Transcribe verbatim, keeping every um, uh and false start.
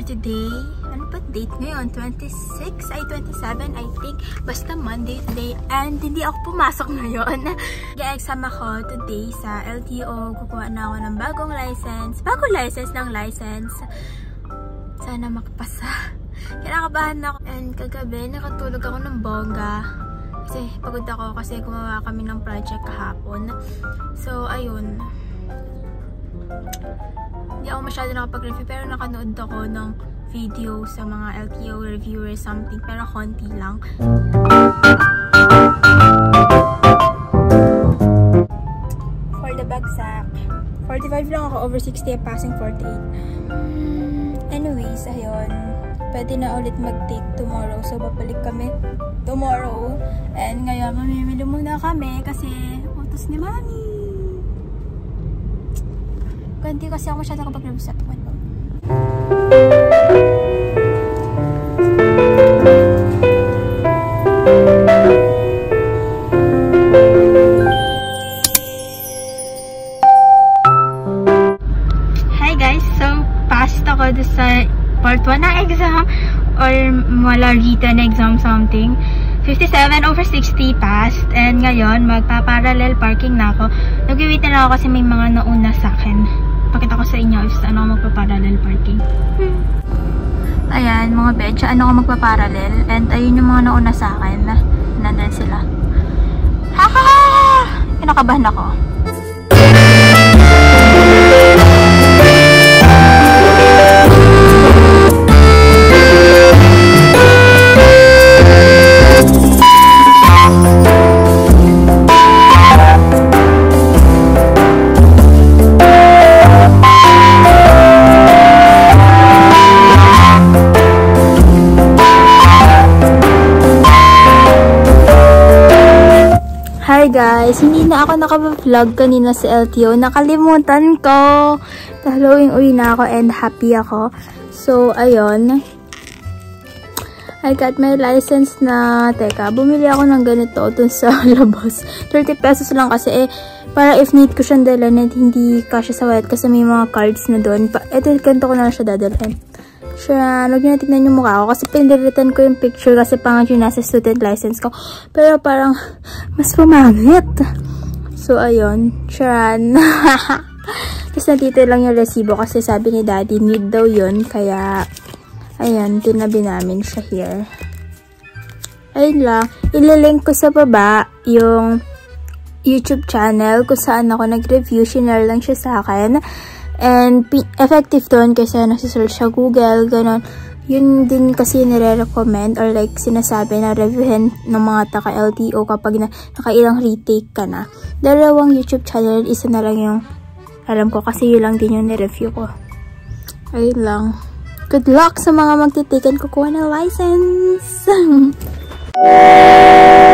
today, ano pa date ngayon? twenty-six? Ay, twenty-seven, I think. Basta Monday today. And hindi ako pumasok ngayon. Ga-exam ako today sa L T O. Kukuha na ako ng bagong license. Bagong license ng license. Sana makapasa. Kinakabahan ako. And kagabi, nakatulog ako ng bongga. Kasi pagod ako kasi gumawa kami ng project kahapon. So, ayun. Hindi ako masyado nakapag-review pero nakanood ako ng video sa mga L T O reviewers something pero konti lang. For the bagsak, forty-five lang ako, over sixty, passing forty-eight. Anyways, ayun. Pwede na ulit mag-take tomorrow. So, babalik kami tomorrow. And ngayon, mamimili muna kami kasi utos ni Mami. Hindi kasi ako masyado kapag-review sa tuwan. Hi guys! So, passed ako sa part one na exam or wala written exam something. fifty-seven over sixty passed. And ngayon, magpa-parallel parking na ako. Nag-wait na lang ako kasi may mga nauna sa akin. Pakita ko sa inyo if ano ako magpa-parallel parking. Hmm. Ayan, mga betcha, ano ako magpa-parallel. And ayun yung mga nauna sa akin. Nandun sila. Ha ha ha! Kinakabahan ako. Hi guys! Hindi na ako nakapag-vlog kanina sa L T O. Nakalimutan ko! Halloween uwi na ako and happy ako. So, ayun. I got my license na. Teka, bumili ako ng ganito dun sa labas. thirty pesos lang kasi eh. Para if need ko siyang dalhin, hindi kasya sa wallet kasi may mga cards na doon. Ito, ganito ko na lang siya dadalhin. Siya, huwag nyo na tignan yung mukha ko kasi pinilitan ko yung picture kasi pangit yung nasa student license ko. Pero parang mas pumangit. So, ayun. Sharon. Tapos nandito lang yung resibo kasi sabi ni daddy need daw yun. Kaya, ayan, tinabi namin siya here. Ayun lang. Ililink ko sa baba yung YouTube channel kung saan ako nag-review. Shinare lang siya sa akin. And effective doon kasi nagsisearch sa Google, ganon. Yun din kasi nire-recommend or like sinasabi na reviewin ng mga taka-L T O kapag na, nakailang retake ka na. Dalawang YouTube channel, isa na lang yung alam ko kasi yun lang din yung nireview ko. Ayun lang. Good luck sa mga magtitiken kukuha ng license!